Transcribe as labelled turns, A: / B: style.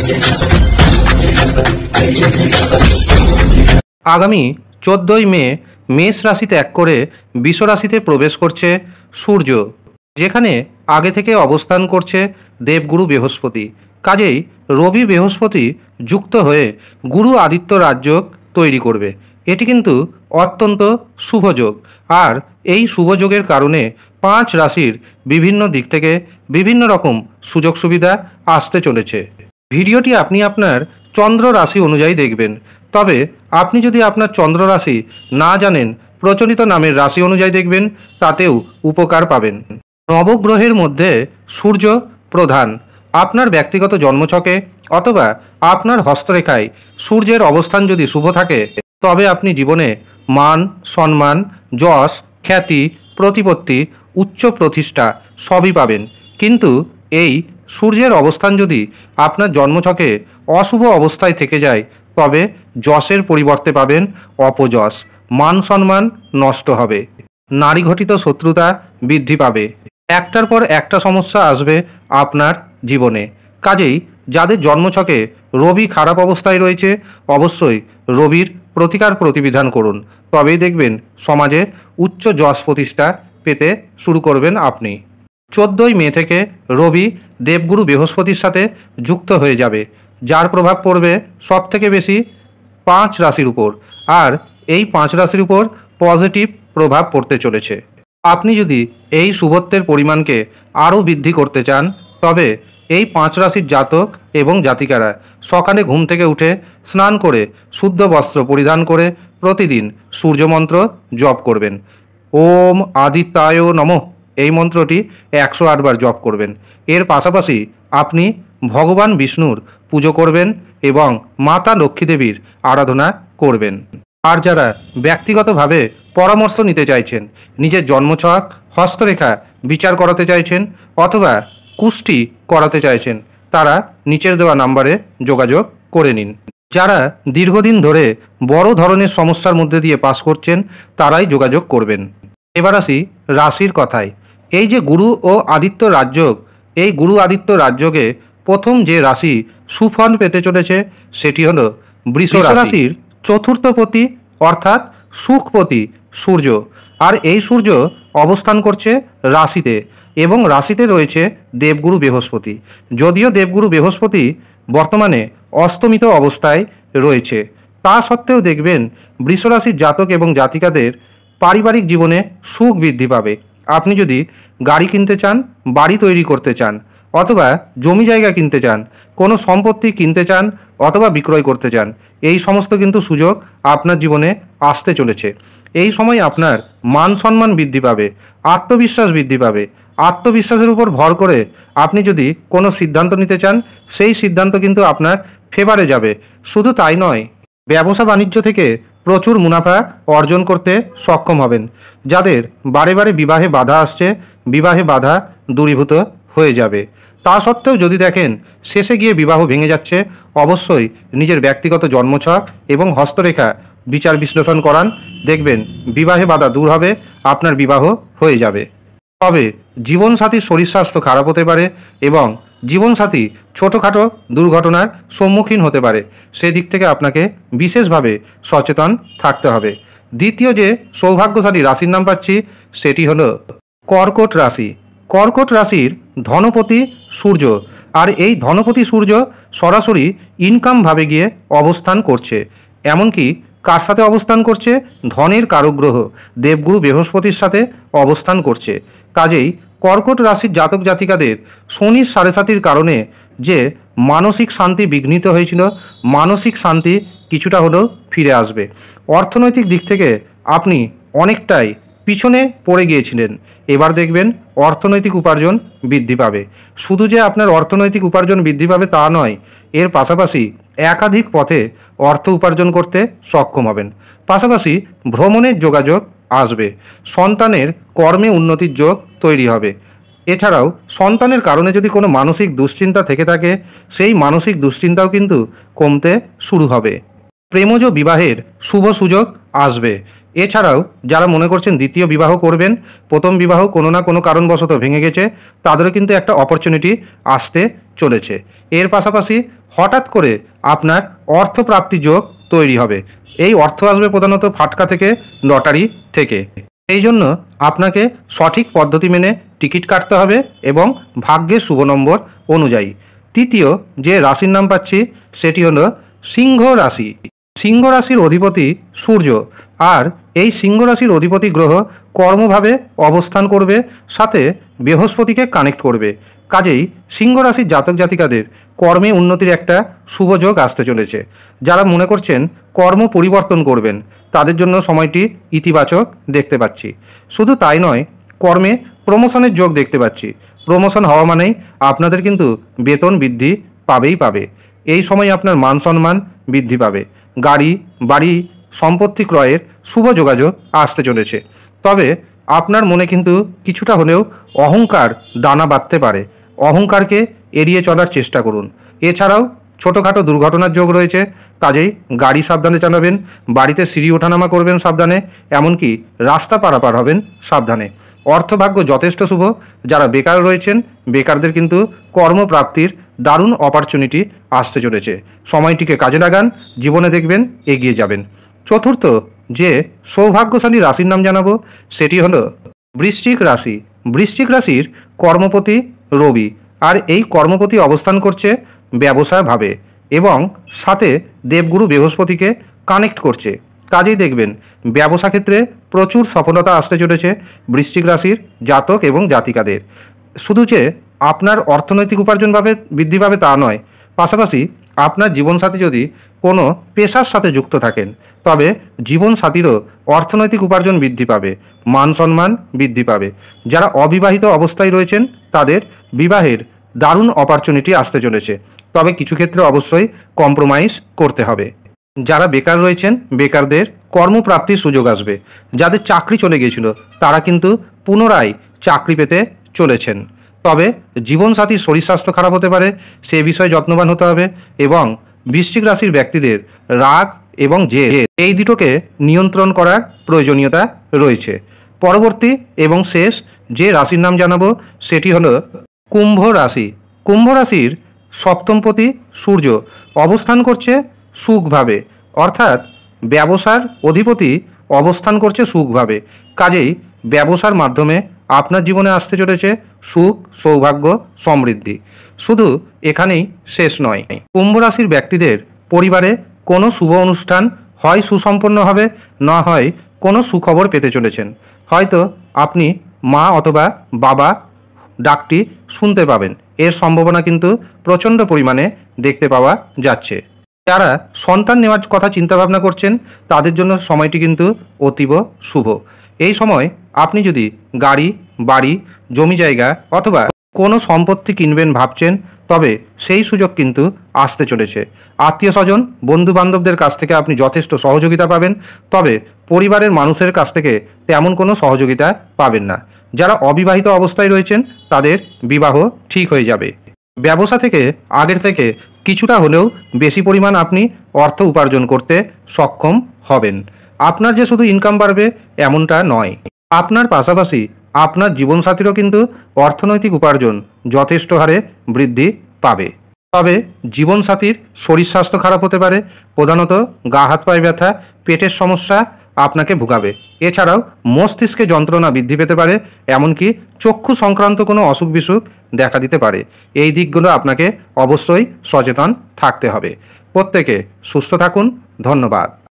A: আগামী 14ই মে মেষ রাশি ত্যাগ করে বৃষ রাশিতে প্রবেশ করছে সূর্য, যেখানে আগে থেকে অবস্থান করছে দেবগুরু বৃহস্পতি। কাজেই রবি বৃহস্পতি যুক্ত হয়ে গুরু আদিত্য রাজযোগ তৈরি করবে। এটি কিন্তু অত্যন্ত শুভযোগ, আর এই শুভযোগের কারণে 5 রাশির বিভিন্ন দিক থেকে বিভিন্ন রকম সুযোগ সুবিধা আসতে চলেছে। ভিডিওটি আপনি আপনার চন্দ্র রাশি অনুযায়ী দেখবেন। তবে আপনি যদি আপনার চন্দ্র রাশি না জানেন, প্রচলিত নামের রাশি অনুযায়ী দেখবেন, তাতেও উপকার পাবেন। নবগ্রহের মধ্যে সূর্য প্রধান। আপনার ব্যক্তিগত জন্মছকে অথবা আপনার হস্তরেখায় সূর্যের অবস্থান যদি শুভ থাকে, তবে আপনি জীবনে মান, সম্মান, যশ, খ্যাতি, প্রতিপত্তি, উচ্চ প্রতিষ্ঠা সবই পাবেন। কিন্তু এই সূর্যের অবস্থান যদি আপনার জন্মছকে অশুভ অবস্থায় থেকে যায়, তবে যশের পরিবর্তে পাবেন অপযশ, মান সম্মান নষ্ট হবে, নারী ঘটিত শত্রুতা বৃদ্ধি পাবে, একটার পর একটা সমস্যা আসবে আপনার জীবনে। কাজেই যাদের জন্মছকে রবি খারাপ অবস্থায় রয়েছে, অবশ্যই রবির প্রতিকার প্রতিবিধান করুন, তবেই দেখবেন সমাজে উচ্চ যশ প্রতিষ্ঠা পেতে শুরু করবেন আপনি। 14ই মে থেকে রবি দেবগুরু বৃহস্পতির সাথে যুক্ত হয়ে যাবে, যার প্রভাব পড়বে সবথেকে বেশি 5 রাশির উপর, আর এই 5 রাশির উপর পজিটিভ প্রভাব পড়তে চলেছে। আপনি যদি এই শুভত্বের পরিমাণকে আরও বৃদ্ধি করতে চান, তবে এই 5 রাশির জাতক এবং জাতিকারা সকালে ঘুম থেকে উঠে স্নান করে শুদ্ধ বস্ত্র পরিধান করে প্রতিদিন সূর্যমন্ত্র জপ করবেন। ওম আদিত্যায় নমঃ এই মন্ত্রটি 108 বার জপ করবেন। এর পাশাপাশি আপনি ভগবান বিষ্ণুর পুজো করবেন এবং মাতা লক্ষ্মী দেবীর আরাধনা করবেন। আর যারা ব্যক্তিগতভাবে পরামর্শ নিতে চাইছেন, নিজের জন্মছক, হস্তরেখা বিচার করাতে চাইছেন অথবা কুষ্টি করাতে চাইছেন, তারা নিচের দেওয়া নাম্বারে যোগাযোগ করে নিন। যারা দীর্ঘদিন ধরে বড় ধরনের সমস্যার মধ্যে দিয়ে পাস করছেন, তারাই যোগাযোগ করবেন। এবার আসি রাশির কথায়। এই যে গুরু ও আদিত্য রাজযোগ, এই গুরু আদিত্য রাজযোগে প্রথম যে রাশি সুফল পেতে চলেছে, সেটি হলো বৃষ রাশির চতুর্থপতি অর্থাৎ সুখপতি সূর্য। আর এই সূর্য অবস্থান করছে রাশিতে, এবং রাশিতে রয়েছে দেবগুরু বৃহস্পতি। যদিও দেবগুরু বৃহস্পতি বর্তমানে অস্তমিত অবস্থায় রয়েছে, তা সত্ত্বেও দেখবেন বৃষ রাশির জাতক এবং জাতিকাদের পারিবারিক জীবনে সুখ বৃদ্ধি পাবে। আপনি যদি গাড়ি কিনতে চান, বাড়ি তৈরি করতে চান, অথবা জমি জায়গা কিনতে চান, কোনো সম্পত্তি কিনতে চান অথবা বিক্রয় করতে চান, এই সমস্ত কিন্তু সুযোগ আপনার জীবনে আসতে চলেছে। এই সময় আপনার মান সম্মান বৃদ্ধি পাবে, আত্মবিশ্বাস বৃদ্ধি পাবে। আত্মবিশ্বাসের উপর ভর করে আপনি যদি কোনো সিদ্ধান্ত নিতে চান, সেই সিদ্ধান্ত কিন্তু আপনার ফেভারে যাবে। শুধু তাই নয়, ব্যবসা বাণিজ্য থেকে প্রচুর মুনাফা অর্জন করতে সক্ষম হবেন। যাদের বারে বারে বিবাহে বাধা আসছে, বিবাহে বাধা দূরীভূত হয়ে যাবে। তা সত্ত্বেও যদি দেখেন শেষে গিয়ে বিবাহ ভেঙে যাচ্ছে, অবশ্যই নিজের ব্যক্তিগত জন্মছক এবং হস্তরেখা বিচার বিশ্লেষণ করান, দেখবেন বিবাহে বাধা দূর হবে, আপনার বিবাহ হয়ে যাবে। তবে জীবনসাথীর শরীর স্বাস্থ্য খারাপ হতে পারে এবং জীবনসাথী ছোটোখাটো দুর্ঘটনার সম্মুখীন হতে পারে, সেদিক থেকে আপনাকে বিশেষভাবে সচেতন থাকতে হবে। দ্বিতীয় যে সৌভাগ্যশালী রাশির নাম পাচ্ছি, সেটি হলো কর্কট রাশি। কর্কট রাশির ধনপতি সূর্য, আর এই ধনপতি সূর্য সরাসরি ইনকাম ভাবে গিয়ে অবস্থান করছে। এমনকি কার সাথে অবস্থান করছে? ধনের কারকগ্রহ দেবগুরু বৃহস্পতির সাথে অবস্থান করছে। কাজেই কর্কট রাশির জাতক জাতিকাদের শনির 7.5 কারণে যে মানসিক শান্তি বিঘ্নিত হয়েছিল, মানসিক শান্তি কিছুটা হলেও ফিরে আসবে। অর্থনৈতিক দিক থেকে আপনি অনেকটাই পিছনে পড়ে গিয়েছিলেন, এবার দেখবেন অর্থনৈতিক উপার্জন বৃদ্ধি পাবে। শুধু যে আপনার অর্থনৈতিক উপার্জন বৃদ্ধি পাবে তা নয়, এর পাশাপাশি একাধিক পথে অর্থ উপার্জন করতে সক্ষম হবেন। পাশাপাশি ভ্রমণের যোগাযোগ আসবে, সন্তানের কর্মে উন্নতির যোগ তৈরি হবে। এছাড়াও সন্তানের কারণে যদি কোনো মানসিক দুশ্চিন্তা থেকে থাকে, সেই মানসিক দুশ্চিন্তাও কিন্তু কমতে শুরু হবে। প্রেমজ বিবাহের শুভ সুযোগ আসবে। এছাড়াও যারা মনে করছেন দ্বিতীয় বিবাহ করবেন, প্রথম বিবাহ কোনো না কোনো কারণবশত ভেঙে গেছে, তাদেরও কিন্তু একটা অপরচুনিটি আসতে চলেছে। এর পাশাপাশি হঠাৎ করে আপনার অর্থপ্রাপ্তি যোগ তৈরি হবে। এই অর্থ আসবে প্রধানত ফাটকা থেকে, লটারি থেকে। এই জন্য আপনাকে সঠিক পদ্ধতি মেনে টিকিট কাটতে হবে এবং ভাগ্যের শুভ নম্বর অনুযায়ী। তৃতীয় যে রাশির নাম পাচ্ছি সেটি হলো সিংহ রাশি। সিংহ রাশির অধিপতি সূর্য, আর এই সিংহ রাশির অধিপতি গ্রহ কর্মভাবে অবস্থান করবে, সাথে বৃহস্পতিকে কানেক্ট করবে। কাজেই সিংহ রাশির জাতক জাতিকাদের কর্মে উন্নতির একটা শুভ যোগ আসতে চলেছে। যারা মনে করছেন কর্ম পরিবর্তন করবেন, তাদের জন্য সময়টি ইতিবাচক দেখতে পাচ্ছি। শুধু তাই নয়, কর্মে প্রমোশনের যোগ দেখতে পাচ্ছি। প্রমোশন হওয়া মানেই আপনাদের কিন্তু বেতন বৃদ্ধি পাবে। এই সময় আপনার মান সম্মান বৃদ্ধি পাবে। গাড়ি, বাড়ি, সম্পত্তি ক্রয়ের শুভ যোগাযোগ আসতে চলেছে। তবে আপনার মনে কিন্তু কিছুটা হলেও অহংকার দানা বাঁধতে পারে। অহংকারকে এড়িয়ে চলার চেষ্টা করুন। এছাড়াও ছোটোখাটো দুর্ঘটনার যোগ রয়েছে, কাজেই গাড়ি সাবধানে চালাবেন, বাড়িতে সিঁড়ি ওঠানামা করবেন সাবধানে, এমনকি রাস্তা পারাপার হবেন সাবধানে। অর্থভাগ্য যথেষ্ট শুভ। যারা বেকার রয়েছেন, বেকারদের কিন্তু কর্মপ্রাপ্তির দারুণ অপরচুনিটি আসতে চলেছে। সময়টিকে কাজে লাগান, জীবনে দেখবেন এগিয়ে যাবেন। চতুর্থ যে সৌভাগ্যশালী রাশির নাম জানাবো সেটি হলো বৃশ্চিক রাশি। বৃশ্চিক রাশির কর্মপতি রবি, আর এই কর্মপতি অবস্থান করছে ব্যবসাভাবে এবং সাথে দেবগুরু বৃহস্পতিকে কানেক্ট করছে। কাজেই দেখবেন ব্যবসা ক্ষেত্রে প্রচুর সফলতা আসতে চলেছে বৃশ্চিক রাশির জাতক এবং জাতিকাদের। শুধু যে আপনার অর্থনৈতিক উপার্জনভাবে বৃদ্ধি পাবে তা নয়, পাশাপাশি আপনার জীবনসাথী যদি কোনো পেশার সাথে যুক্ত থাকেন, তবে জীবনসাথীরও অর্থনৈতিক উপার্জন বৃদ্ধি পাবে, মান সম্মান বৃদ্ধি পাবে। যারা অবিবাহিত অবস্থায় রয়েছেন, তাদের বিবাহের দারুণ অপরচুনিটি আসতে চলেছে। তবে কিছু ক্ষেত্রে অবশ্যই কম্প্রোমাইজ করতে হবে। যারা বেকার রয়েছেন, বেকারদের কর্মপ্রাপ্তির সুযোগ আসবে। যাদের চাকরি চলে গিয়েছিল, তারা কিন্তু পুনরায় চাকরি পেতে চলেছেন। তবে জীবনসাথীর শরীর স্বাস্থ্য খারাপ হতে পারে, সে বিষয়ে যত্নবান হতে হবে। এবং বৃশ্চিক রাশির ব্যক্তিদের রাগ এবং জেদ, এই দুটোকে নিয়ন্ত্রণ করার প্রয়োজনীয়তা রয়েছে। পরবর্তী এবং শেষ যে রাশির নাম জানাবো সেটি হলো কুম্ভ রাশি। কুম্ভ রাশির সপ্তমপতি সূর্য অবস্থান করছে সুখভাবে, অর্থাৎ ব্যবসার অধিপতি অবস্থান করছে সুখভাবে। কাজেই ব্যবসার মাধ্যমে আপনার জীবনে আসতে চলেছে সুখ, সৌভাগ্য, সমৃদ্ধি। শুধু এখানেই শেষ নয়, কুম্ভ রাশির ব্যক্তিদের পরিবারে কোনো শুভ অনুষ্ঠান হয় সুসম্পন্ন হবে, না হয় কোনো সুখবর পেতে চলেছেন। হয়তো আপনি মা অথবা বাবা ডাকটি শুনতে পাবেন। এর সম্ভাবনা কিন্তু প্রচণ্ড পরিমাণে দেখতে পাওয়া যাচ্ছে। যারা সন্তান নেওয়ার কথা চিন্তাভাবনা করছেন, তাদের জন্য সময়টি কিন্তু অতীব শুভ। এই সময় আপনি যদি গাড়ি, বাড়ি, জমি জায়গা অথবা কোনো সম্পত্তি কিনবেন ভাবছেন, তবে সেই সুযোগ কিন্তু আসতে চলেছে। আত্মীয় স্বজন, বন্ধু বান্ধবদের কাছ থেকে আপনি যথেষ্ট সহযোগিতা পাবেন, তবে পরিবারের মানুষের কাছ থেকে তেমন কোনো সহযোগিতা পাবেন না। যারা অবিবাহিত অবস্থায় রয়েছেন, তাদের বিবাহ ঠিক হয়ে যাবে। ব্যবসা থেকে আগের থেকে কিছুটা হলেও বেশি পরিমাণ আপনি অর্থ উপার্জন করতে সক্ষম হবেন। আপনার যে শুধু ইনকাম বাড়বে এমনটা নয়, আপনার পাশাপাশি আপনার জীবনসাথীরও কিন্তু অর্থনৈতিক উপার্জন যথেষ্ট হারে বৃদ্ধি পাবে। তবে জীবনসাথীর শরীর স্বাস্থ্য খারাপ হতে পারে, প্রধানত গা হাত পায়ে ব্যথা, পেটের সমস্যা আপনাকে ভোগাবে। এছাড়াও মস্তিষ্কে যন্ত্রণা বৃদ্ধি পেতে পারে, এমনকি চক্ষু সংক্রান্ত কোনো অসুখ বিসুখ দেখা দিতে পারে। এই দিকগুলো আপনাকে অবশ্যই সচেতন থাকতে হবে। প্রত্যেকে সুস্থ থাকুন। ধন্যবাদ।